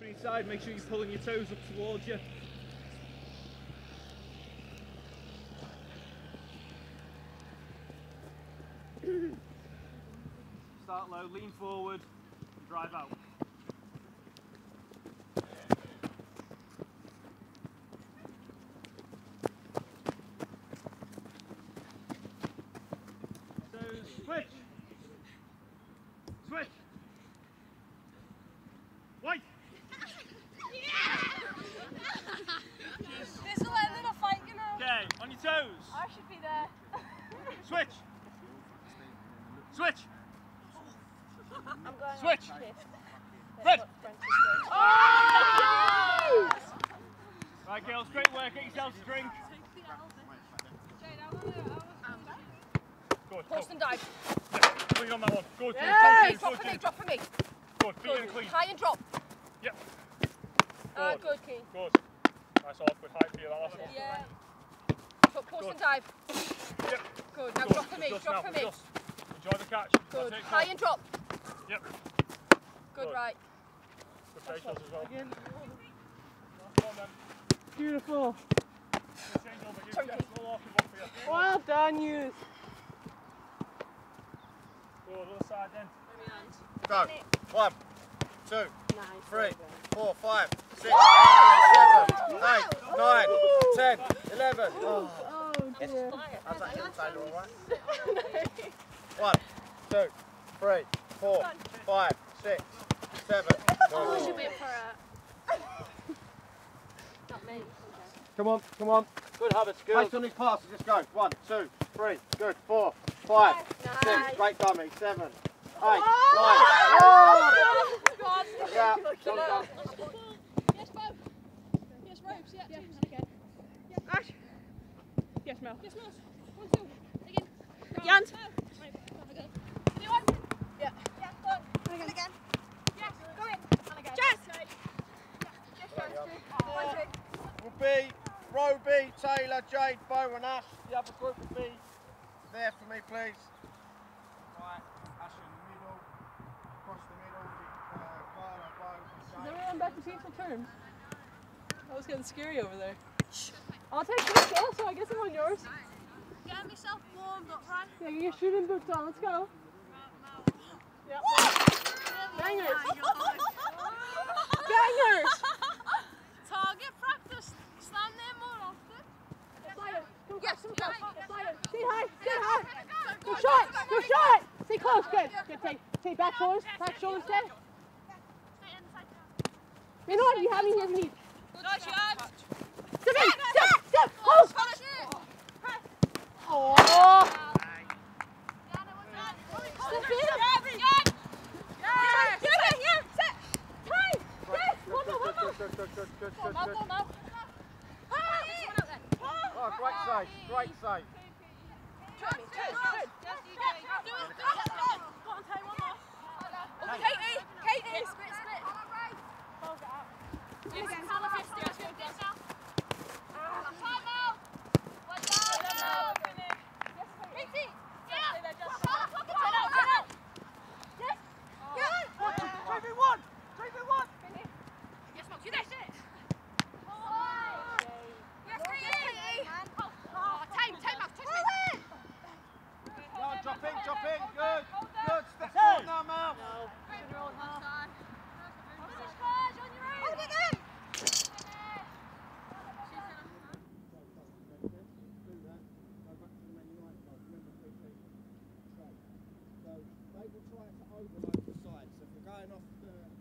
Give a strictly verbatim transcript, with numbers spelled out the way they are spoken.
stepping inside, make sure you're pulling your toes up towards you. Start low, lean forward, and drive out. So switch. Switch. Wait. This will end in a fight, you know. Okay, on your toes. I should be there. Switch. Switch. I'm going Switch. on Red. Oh! Right, girls, great work. Get yourselves a drink. Good. Post and dive. Yeah, clean on that one. Good. Yay! Good. Drop for me, drop for me. Good. Feet in clean. High and drop. Yep. Ah, Good. good, Key. Good. Nice off. Good height for you, that last one. Yeah. So post Good. and dive. Yep. Good. Now Good. drop for me, Just drop now. for me. Just. Enjoy the catch. Good. That's it. High and drop. Yep. Good, Good. right. Good facials as well. Again. Last one then. Beautiful. Good change over. You get a slow off one for you. Well done, you. Good. Other side then. Go. One, two, Nice. three, four, five, six, seven, eight, nine, ten, eleven. Oh, Oh dear. how's that inside all right? One, two, three, four, five, six, seven. Oh, should be for a... Not me. Come on, come on. Good habits, girls. Based on these passes, just go. One, two, three, good. Four, five, Nice. six, great dummy. Seven, eight, Oh! nine. Oh! God. Yeah, Look, well done. Yes, Bo. Yes, ropes. Yeah, yes. Okay. Ash. Yes, Mel. Yes, Miles. One, two. Again. Jans. Right, go. Anyone? Yeah. Yeah, go. And again. Yes, go in. And again. Jess. Yes, Jess. One, two. Will be Roby, Taylor, Jade, Bo and Ash. The other group will be there for me, please. Right, Ash in the middle, across the middle, uh, Carla, Bo, Is Jade. everyone back to peaceful terms? That was getting scary over there. I'll take this goal, so I guess I'm on yours. Get myself warmed up, right? Yeah, get your shooting boots on. Let's go. Yep. Bangers. Bangers. Target practice. Stand there more often. Come get some go. Stay high. Stay high. Good shot. Good shot. Stay close. Good. Good. Stay. Stay back shoulders. Back shoulders. Stay. You know what? You have me here. Need. Nice shot. Step in. Step. Step. Hold. Oh. Step in. Good, good, good, good, good, good. Oh, great save, great save. Katie, Katie, split, split. Yes, time out. Well done. Katie, yeah. Turn out, turn out. Yes. Yeah. three v one, three v one. Yes, Max, you there. Yes, Katie. Oh, time, time, Max, touch me. No, drop in, drop in, good, good. Step forward now, Mel. Hold it in. So they will try to overload the side. So if you're going off the